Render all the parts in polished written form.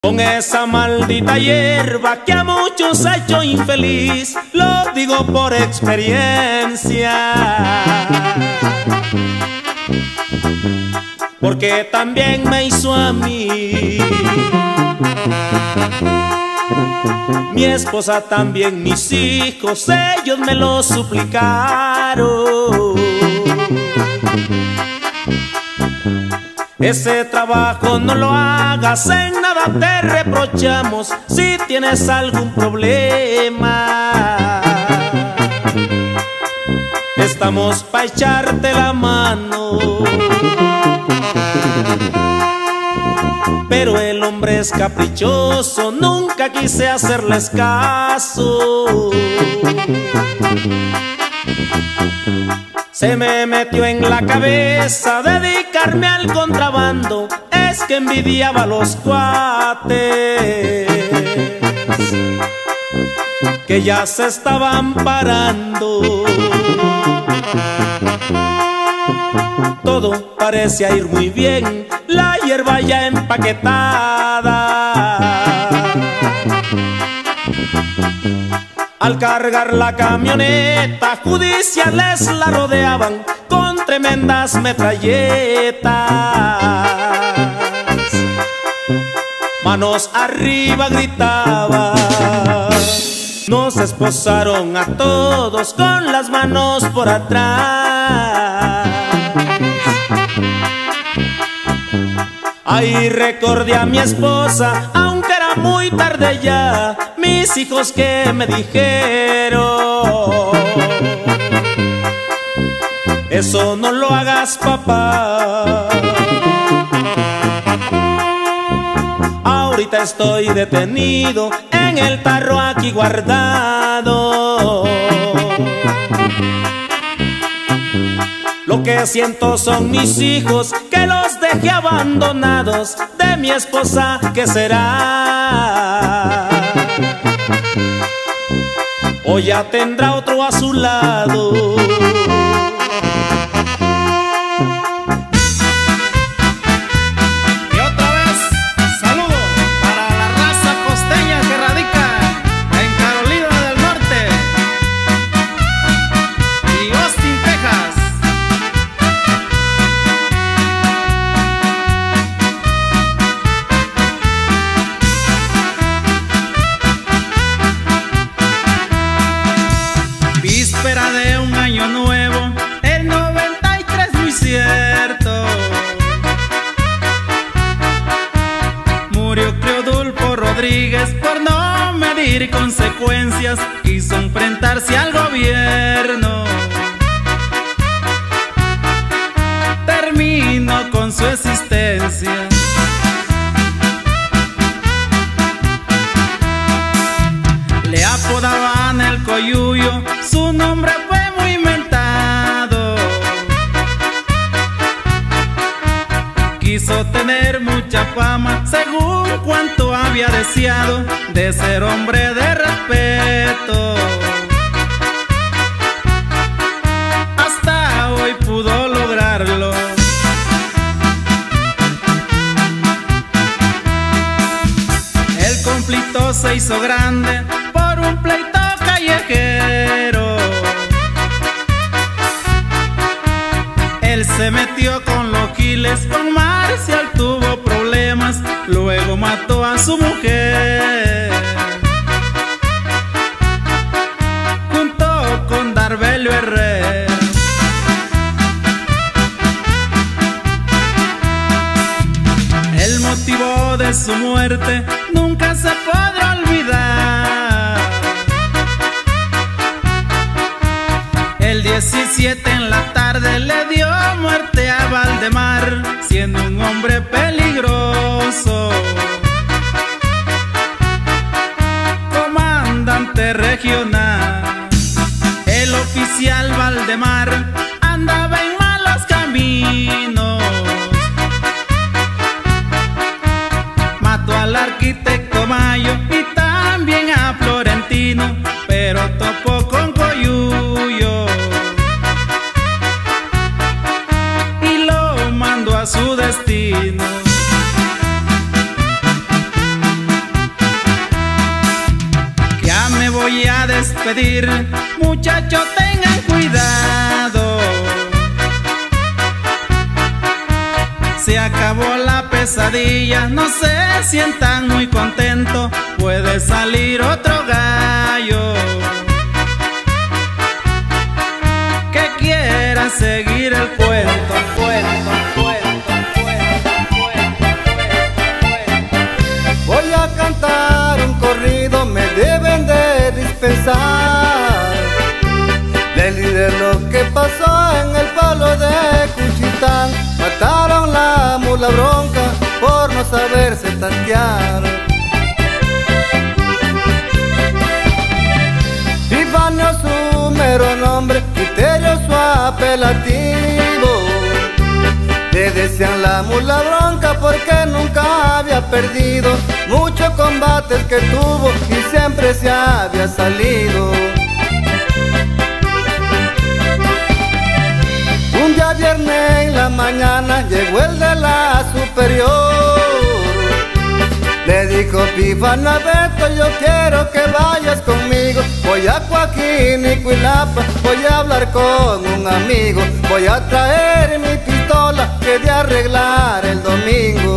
Con esa maldita hierba que a muchos ha hecho infeliz, lo digo por experiencia, porque también me hizo a mí. Mi esposa también, mis hijos, ellos me lo suplicaron. Ese trabajo no lo hagas, en nada te reprochamos si tienes algún problema. Estamos pa' echarte la mano. Pero el hombre es caprichoso, nunca quise hacerles caso. Se me metió en la cabeza dedicarme al contrabando, es que envidiaba a los cuates que ya se estaban parando. Todo parecía ir muy bien, la hierba ya empaquetada. Al cargar la camioneta, judiciales la rodeaban con tremendas metralletas. Manos arriba gritaba. Nos esposaron a todos con las manos por atrás. Ahí recordé a mi esposa, aunque era muy tarde ya, mis hijos que me dijeron: eso no lo hagas, papá. Ahorita estoy detenido en el tarro aquí guardado. Lo que siento son mis hijos, que los dejé abandonados. De mi esposa, ¿qué será? O ya tendrá otro a su lado. Víspera de un año nuevo, el 93 muy cierto. Murió Cleodulfo Rodríguez por no medir consecuencias, quiso enfrentarse al gobierno. Terminó con su existencia. Le apodaban el Coyuyo, su nombre fue muy inventado. Quiso tener mucha fama, según cuanto había deseado, de ser hombre de respeto. Hasta hoy pudo lograrlo. El conflicto se hizo grande por un pleito callejero. Él se metió con los giles, con Marcial tuvo problemas, luego mató a su mujer. Junto con Darbelio Herrera. El motivo de su muerte nunca se podrá olvidar. El 17 en la tarde le dio muerte a Valdemar, siendo un hombre peligroso. Comandante regional, el oficial Valdemar andaba en malos caminos. Mató al arquitecto Mayo y también a Florentino, pero topó con Coyuyo y lo mandó a su destino. voy a despedir, muchachos tengan cuidado. Se acabó la pesadilla, no se sientan muy contentos, puede salir otro gallo que quiera seguir el cuento. Voy a cantar un corrido, me deben de dispensar del líder lo que pasó en el pueblo de Cuchitán. Mataron la mula bronca por no saberse tantear. Epifanio su mero nombre, Criterio su apelativo. Le decían la mula bronca porque nunca había perdido, muchos combates que tuvo y siempre se había salido. Un día viernes en la mañana llegó el de la superior. Le dijo Epifanio a Beto, yo quiero que vayas conmigo. Voy a Coaquín y Cuilapa, voy a hablar con un amigo. Voy a traer mi pistola que de arreglar el domingo.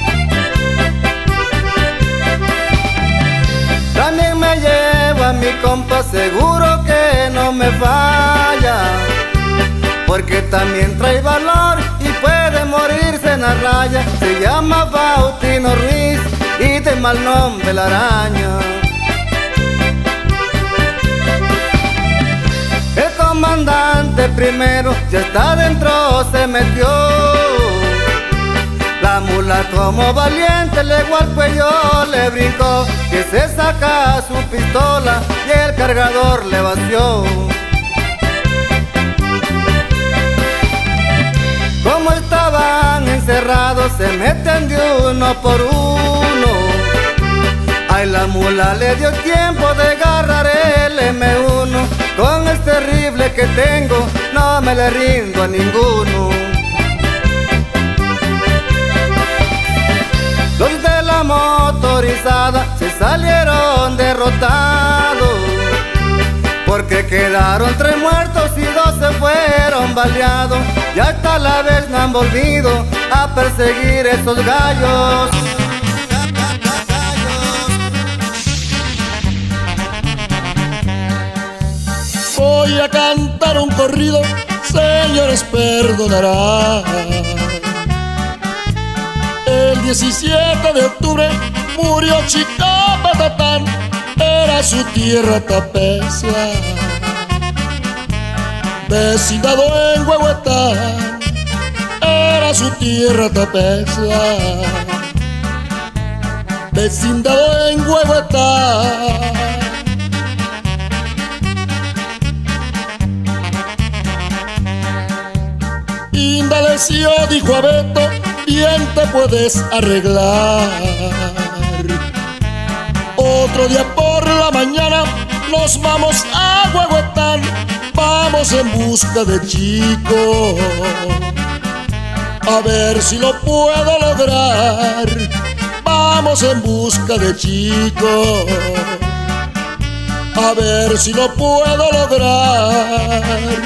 También me llevo a mi compa, seguro que no me falla, porque también trae valor y puede morirse en la raya. Se llama Faustino Ruiz y de mal nombre la araña. El comandante primero ya está dentro, se metió. La mula como valiente le igual al cuello le brincó, que se saca su pistola y el cargador le vació. Como estaban encerrados se meten de uno por uno. Ay, la mula le dio tiempo de agarrar el M1. Con el terrible que tengo no me le rindo a ninguno. Los de la motorizada se salieron derrotados, porque quedaron 3 muertos y 2 se fueron baleados. Y hasta la vez no han volvido a perseguir esos gallos. Voy a cantar un corrido, señores perdonarán. El 17 de octubre murió Chico Patatán, era su tierra Tapesla, vecindado en Huehuetán. Era su tierra Tapesla, vecindado en Huehuetán. Indalecio dijo a Beto, bien te puedes arreglar. Otro día por la mañana nos vamos a Huehuetán, vamos en busca de Chico, a ver si lo puedo lograr. Vamos en busca de Chico, a ver si lo puedo lograr.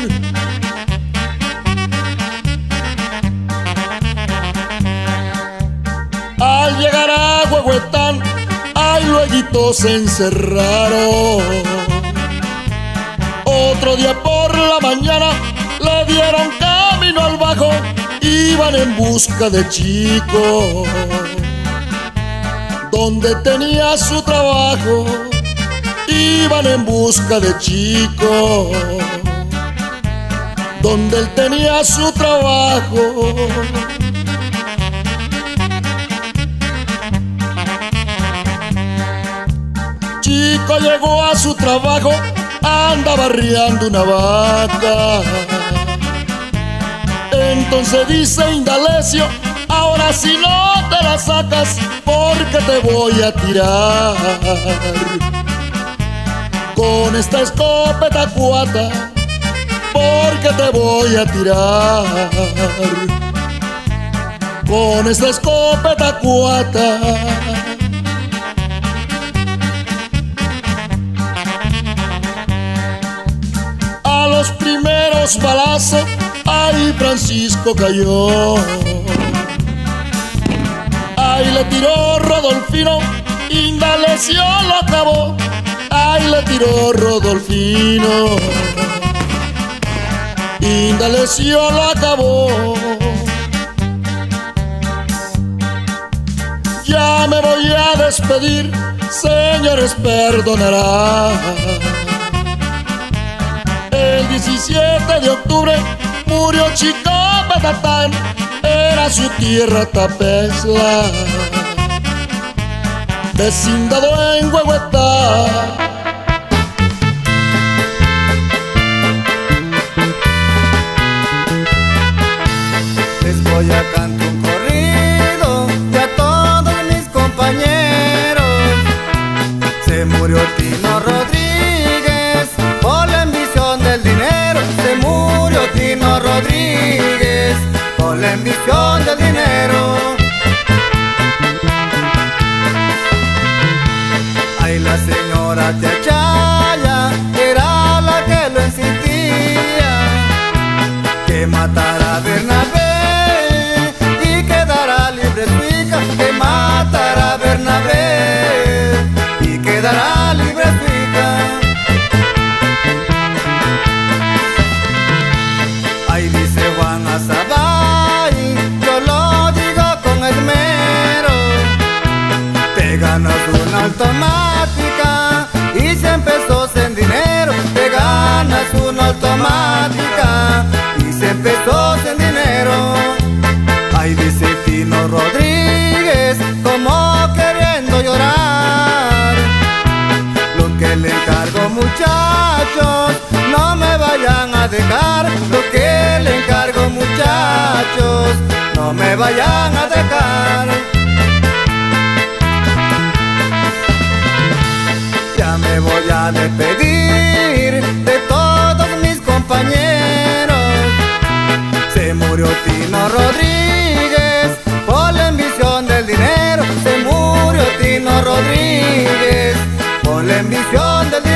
Al llegar a Huehuetán, ay, lueguito se encerraron. Otro día por la mañana le dieron camino al bajo, iban en busca de Chico, donde tenía su trabajo. Iban en busca de Chico, donde él tenía su trabajo. Chico llegó a su trabajo, andaba arriando una vaca. Entonces dice Indalecio, ahora si no te la sacas, porque te voy a tirar con esta escopeta cuata, porque te voy a tirar con esta escopeta cuata. los balazos, ay, Francisco cayó. Ay, le tiró Rodolfino, Indalecio lo acabó. Ay, le tiró Rodolfino, Indalecio lo acabó. Ya me voy a despedir, señores, perdonarán. El 17 de octubre murió Chico Batatán, era su tierra Tapezla, vecindado en Huehuetán. Les voy a cantar un corrido de a todos mis compañeros. Se murió Tino Rodríguez por la ambición del dinero. Se murió Tino Rodríguez por la ambición del dinero. Ay, la señora Chachaya era la que lo insistía, que matara a Bernabé y quedará libre su hija, que matará a Bernabé y quedará libre su hija. Ahí dice Juan Azabay, yo lo digo con esmero, te ganas una automática y 100 pesos en dinero. Te ganas una automática y 100 pesos en dinero. Ahí dice Tino Rodríguez como queriendo llorar. Lo que le encargo, muchachos, no me vayan a dejar. Lo que le encargo, muchachos, no me vayan a dejar. Ya me voy a despedir de todos mis compañeros. Se murió Tino Rodríguez por la ambición del dinero. Se murió Tino Rodríguez por la ambición del dinero.